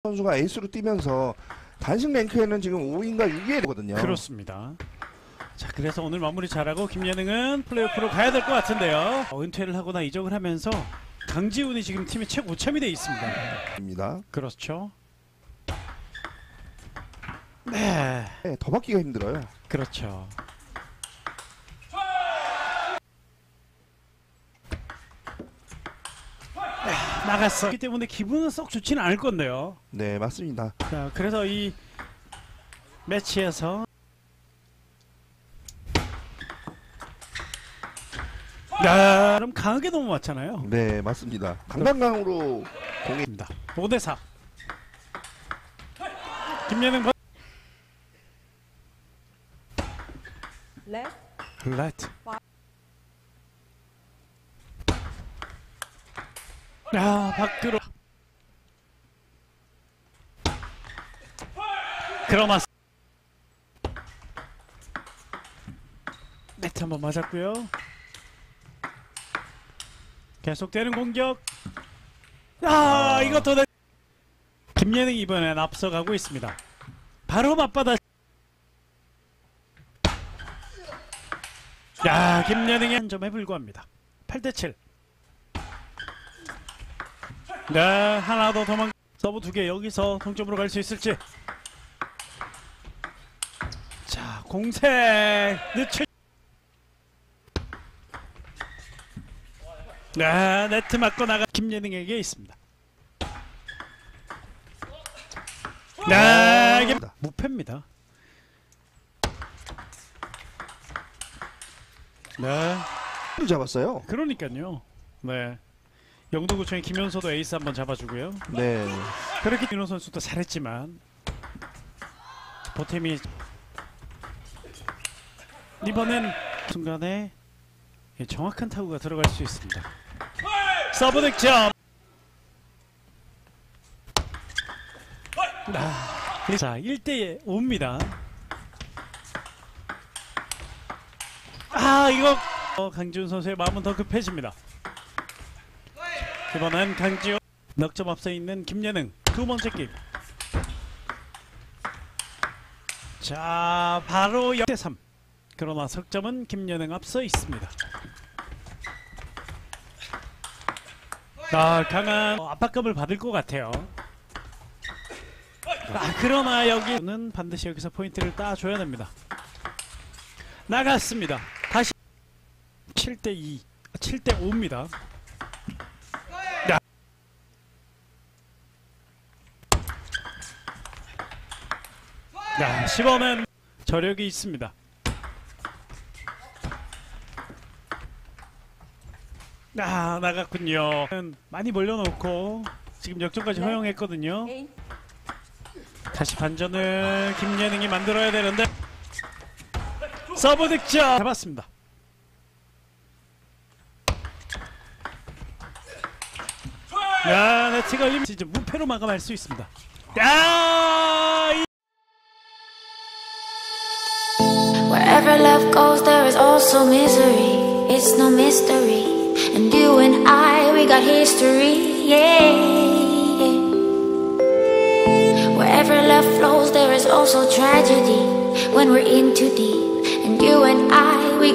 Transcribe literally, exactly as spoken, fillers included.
선수가 에이스로 뛰면서 단식 랭크에는 지금 오 위인가 육 위에 되거든요. 그렇습니다. 자, 그래서 오늘 마무리 잘하고 김예능은 플레이오프로 가야 될 것 같은데요. 어, 은퇴를 하거나 이적을 하면서 강지훈이 지금 팀의 최고 참이 되어 있습니다. 입니다. 그렇죠. 네, 네, 더 받기가 힘들어요. 그렇죠. 네, 나갔어. 그렇기 때문에 기분은 썩 좋지는 않을 건데요. 네, 맞습니다. 자, 그래서 이 매치에서 야, 그럼 강하게 넘어왔잖아요. 네, 맞습니다. 강강강으로 공이 입니다. 오 대 사. 김예능 번. Left. 라이트. 야, 밖으로. 그러마스. 네트 한번 맞았고요. 계속되는 공격. 아, 이것도 네. 김예능이 이번엔 앞서가고 있습니다. 바로 맞받아. 야, 김예능이 한 점에 불과합니다. 팔 대 칠. 네, 하나 더 도망. 서브 두 개 여기서 동점으로 갈 수 있을지. 자, 공색 늦출. 네, 네트 맞고 나가 김예능에게 있습니다. 네, 이게 무패입니다. 네, 잡았어요. 그러니까요. 네, 영도구청의 김현서도 에이스 한번 잡아주고요. 네, 그렇게 윤호 선수도 잘했지만 보탬이 이번엔 순간에 정확한 타구가 들어갈 수 있습니다. 서브 득점. 아, 자, 일 대 오입니다. 아, 이거 어, 강지훈 선수의 마음은 더 급해집니다. 이번엔 강지훈 넉점 앞서 있는 김예능 두 번째 게임. 자, 바로 영 대 삼. 그러나 석점은 김예능 앞서 있습니다. 아, 강한 압박감을 받을 것 같아요. 아, 그러나 여기는 반드시 여기서 포인트를 따줘야 됩니다. 나갔습니다. 다시 칠 대 이, 칠 대 오입니다. 야. 야, 십 번은 저력이 있습니다. 아, 나갔군요. 많이 벌려놓고 지금 역전까지 허용했거든요. 다시 반전을 김예능이 만들어야 되는데 서브 득점 잡았습니다. 야, 네트 걸림 시즌 무패로 마감할 수 있습니다. 야, 이... Wherever love goes, there is also misery. It's no mystery. And you and I, we got history, yeah, yeah. Wherever love flows, there is also tragedy. When we're in too deep, and you and I, we